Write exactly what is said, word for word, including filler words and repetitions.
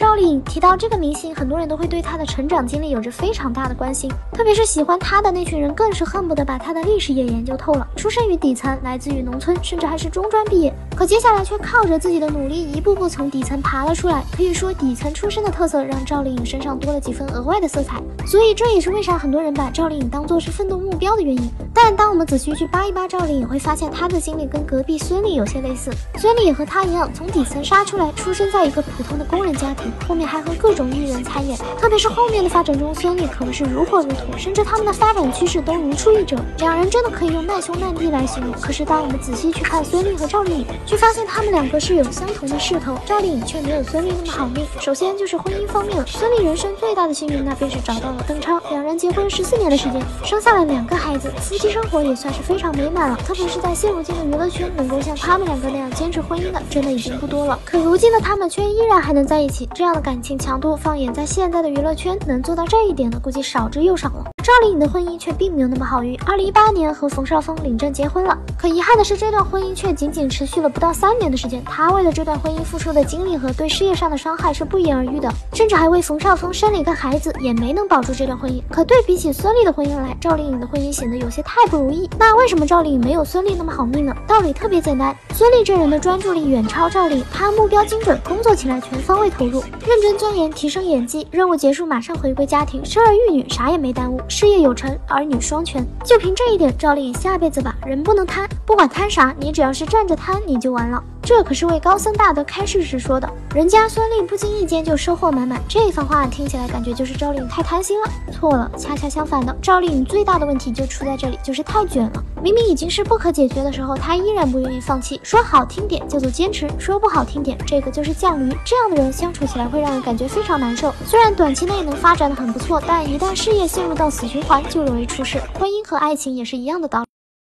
赵丽颖，提到这个明星，很多人都会对她的成长经历有着非常大的关心，特别是喜欢她的那群人，更是恨不得把她的历史也研究透了。出生于底层，来自于农村，甚至还是中专毕业，可接下来却靠着自己的努力，一步步从底层爬了出来。可以说，底层出身的特色让赵丽颖身上多了几分额外的色彩，所以这也是为啥很多人把赵丽颖当作是奋斗目标的原因。但当我们仔细去扒一扒赵丽颖，会发现她的经历跟隔壁孙俪有些类似。孙俪也和她一样，从底层杀出来，出生在一个普通的工人家庭，后面还和各种艺人参演，特别是后面的发展中，孙俪可谓是如火如荼，甚至他们的发展趋势都如出一辙，两人真的可以用难兄难弟来形容。可是当我们仔细去看孙俪和赵丽颖，却发现他们两个是有相同的势头，赵丽颖却没有孙俪那么好命。首先就是婚姻方面了，孙俪人生最大的幸运，那便是找到了邓超，两人结婚十四年的时间，生下了两个孩子，夫妻生活也算是非常美满了。特别是在现如今的娱乐圈，能够像他们两个那样坚持婚姻的，真的已经不多了。可如今的他们却依然还能在一起，这样的感情强度，放眼在现在的娱乐圈，能做到这一点的，估计少之又少了。赵丽颖的婚姻却并没有那么好运，二零一八年和冯绍峰领证结婚了。可遗憾的是，这段婚姻却仅仅持续了不到三年的时间。她为了这段婚姻付出的精力和对事业上的伤害是不言而喻的，甚至还为冯绍峰生了一个孩子，也没能保住这段婚姻。可对比起孙俪的婚姻来，赵丽颖的婚姻显得有些太不如意。那为什么赵丽颖没有孙俪那么好命呢？道理特别简单，孙俪这人的专注力远超赵丽颖，她目标精准，工作起来全方位投入，认真钻研，提升演技，任务结束马上回归家庭，生儿育女啥也没耽误，事业有成，儿女双全。就凭这一点，赵丽颖下辈子吧，人不能贪，不管贪啥，你只要是站着贪，你就完了。这可是位高僧大德开示时说的，人家孙俪不经意间就收获满满，这番话听起来感觉就是赵丽颖太贪心了。错了，恰恰相反的，赵丽颖最大的问题就出在这里，就是太卷了。明明已经是不可解决的时候，她依然不愿意放弃。说好听点叫做坚持，说不好听点，这个就是犟驴。这样的人相处起来会让人感觉非常难受。虽然短期内能发展的很不错，但一旦事业陷入到死循环，就容易出事。婚姻和爱情也是一样的道理。